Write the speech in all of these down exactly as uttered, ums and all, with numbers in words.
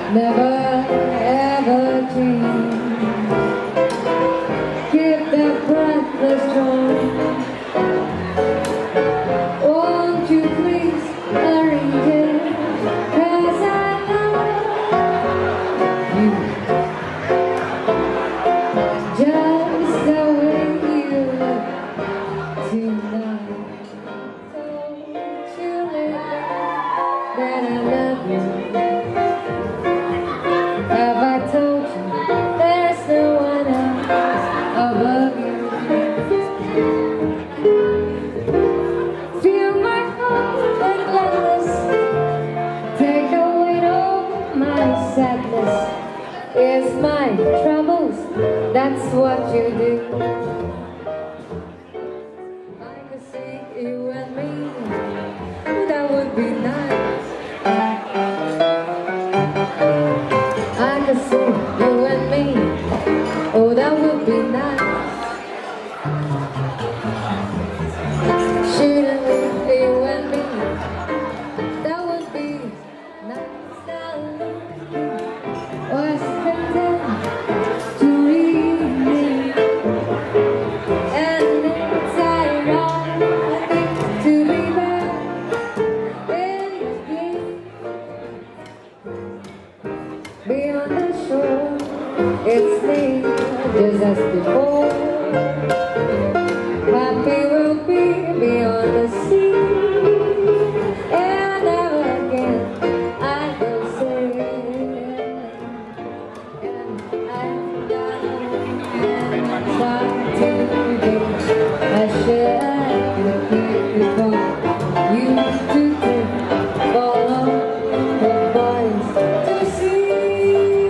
never ever dream. Keep that breathless drum. Won't you please hurry, dear? 'Cause I love you just the way you look tonight. Don't you let that I love you. Have I told you there's no one else above you? Fill my heart with gladness, take away all my sadness. It's my troubles, that's what you do. I could see you and me, that would be nice. I could see you and me, oh that would be nice. Shouldn't we, you and me, that would be nice. Now look, was content to read me, and it's ironic to be back in the game. Beyond the shore, it's me, just as before. Happy will be beyond the sea, and never again I will say. And I'm down and starting to I should keep you from you to take, follow the voice to see.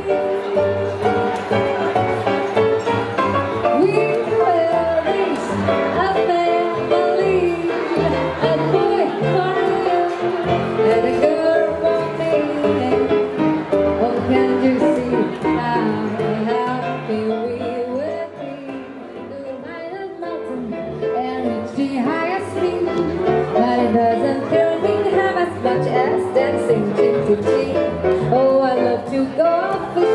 We will raise a family, a boy for you and a girl for me. Oh, can't you see how happy we will be? To climb a mountain and reach the highest peak, but it doesn't feel me half as much as dancing cheek to cheek. Oh, I love to go off